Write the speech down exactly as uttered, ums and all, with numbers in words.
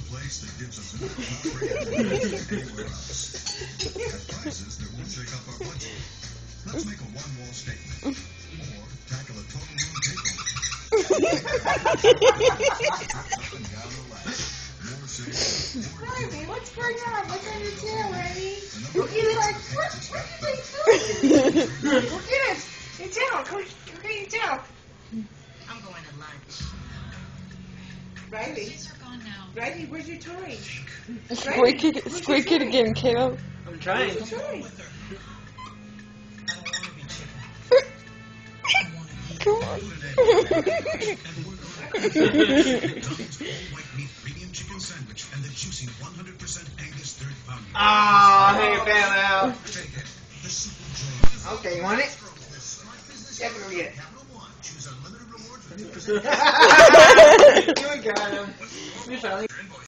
place that gives us more country and anywhere else. At prices that won't shake up our budget. Let's make a one-wall statement. Or tackle a total room takeover. Down the line. More safe, more Riley, what's going on? What's on your tail, Riley? Look at it like, what? What are they doing? Look at it. Your tail. Go, go get your tail. I'm going to lunch. Riley. These are gone now. Riley, where's your toy? Squeak it, squeak it again, Kayla. I'm trying. Where's your toy? Come on. Ah, I think it fell out. Okay, you want it? Yeah, go get it. You got him. You finally.